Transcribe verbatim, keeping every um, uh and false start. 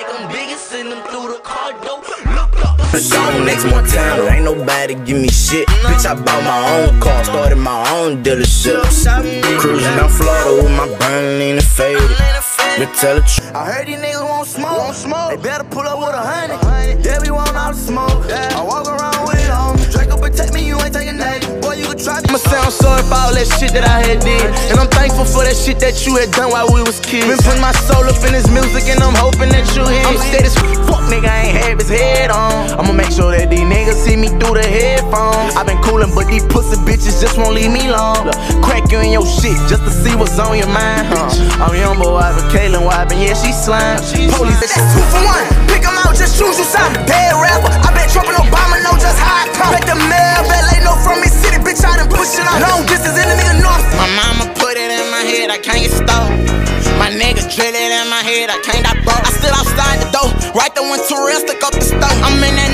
like I'm big and send them through the car door. Look up. Zone next Montana, ain't nobody give me shit. Bitch, I bought my own car, started my own dealership. Cruising down Florida with my burn lean and faded. But tell the truth, I heard these niggas won't smoke. Won't smoke. They better pull up with a hundred. Yeah, we want all the smoke. I walk around with it on. Draco protect me, you ain't taking that. Boy, you can try me. I'ma sound sorry for all that shit that I had did, and I'm thankful for that shit that you had done while we was kids. Been putting my soul up in this music, and I'm hoping that you hear. I'm steady as fuck, nigga, I ain't have his head on. I'ma make sure that these niggas see me through the headphones. I been coolin', but these pussy bitches just won't leave me alone. Look, crack you in your shit just to see what's on your mind, huh? I'm youngboy, wipin', Kaylin wipin', yeah, she slime. Police, that's two for one. Pick 'em out, just choose you side. Dead rapper, I bet Trump and Obama know just how I come. Let the mail, L A know from me city, bitch, I done push it on. Long distance in the nigga north. My mama put it in my head, I can't get stopped. My niggas drill it in my head, I can't die broke. I stood outside the door, right there when Terrell stuck up the stove. I'm in that